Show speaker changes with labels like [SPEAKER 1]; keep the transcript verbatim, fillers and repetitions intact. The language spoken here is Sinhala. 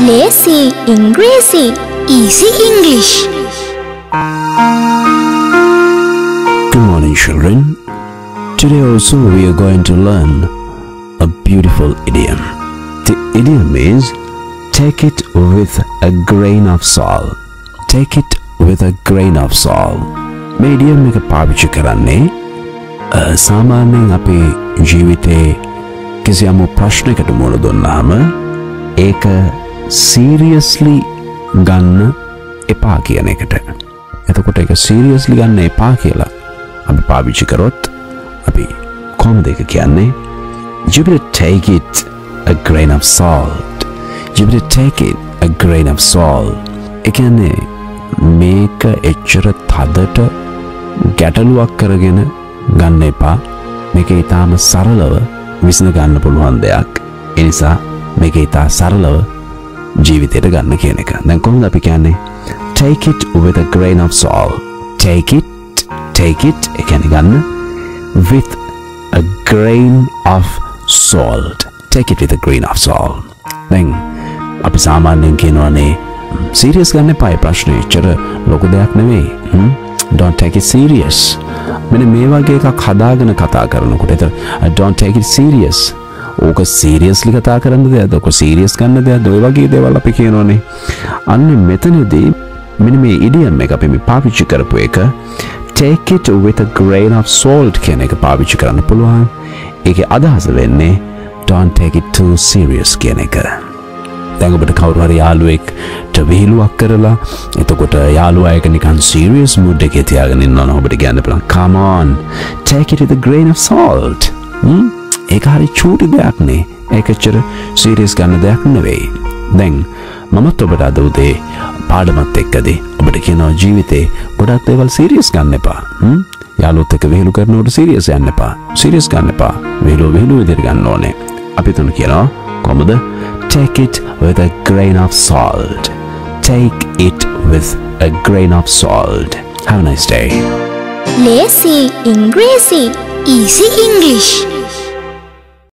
[SPEAKER 1] Lazy Ingresi, Easy English.
[SPEAKER 2] Good morning, children. Today also we are going to learn a beautiful idiom. The idiom is take it with a grain of salt. Take it with a grain of salt. මේ idiom එක පාවිච්චි කරන්නේ සාමාන්‍යයෙන් අපේ ජීවිතේ කිසියම් ප්‍රශ්නයකට මුහුණ දුන්නාම ඒක seriously ගන්න එපා කියන එකට. එතකොට ඒක seriously ගන්න එපා කියලා අපි පාවිච්චි කරොත් අපි කොහොමද ඒක කියන්නේ? You better take it a grain of salt. You better take it a grain of salt. ඒ කියන්නේ මේක එච්චර තදට ගැටලුවක් කරගෙන ගන්න එපා. මේක ඊටාම සරලව විසඳ ගන්න පුළුවන් දෙයක්. ඒ නිසා මේක ඊටා සරලව ජීවිතයට ගන්න කියන එක. දැන් කොහොමද අපි කියන්නේ? Take it with a grain of salt. Take it, take it ඒ කියන්නේ ගන්න with a grain of salt. Take it with a grain of salt. දැන් අපි සාමාන්‍යයෙන් කියනවානේ serious ගන්න එපා. ඒ ප්‍රශ්නේ එච්චර ලොකු දෙයක් නෙවෙයි. Don't take it serious. මෙන්න මේ වගේ එකක් හදාගෙන කතා කරනකොට ඒතර don't take it serious. ඕක seriously කතා කරන්න දෙයක්ද? ඕක serious ගන්න දෙයක්ද? ඔය වගේ දේවල් අපි කියනෝනේ. අන්න මෙතනදී මෙන්න මේ idiom එක අපි මේ පාවිච්චි කරපු එක take it with a grain of salt කියන එක පාවිච්චි කරන්න පුළුවන්. ඒකේ අදහස වෙන්නේ don't take it too serious කියන එක. දැන් ඔබට කවුරු හරි යාළුවෙක්ට විහිළුවක් කරලා එතකොට යාළුවා එක නිකන් serious mood එකේ තියාගෙන ඉන්නවා නම් ඔබට කියන්න පුළුවන් come on take it with a grain of salt. හ්ම් ඒක හරි චූටි දෙයක් නේ. ඒකච්චර serious ගන්න දෙයක් නෙවෙයි. දැන් මමත් ඔබට අද උදේ පාඩමත් එක්කදී ඔබට කියනවා ජීවිතේ ගොඩක් දේවල් serious ගන්න එපා. හ්ම් යාළුවොත් එක්ක විහිළු කරනකොට serious යන්න එපා. serious ගන්න එපා. විහිළුව විහිළුව විදිහට ගන්න ඕනේ. අපි තුන කියනවා කොහොමද? Take it with a grain of salt. Take it with a grain of salt. Have a nice day.
[SPEAKER 1] Lazy Ingresi, Easy English.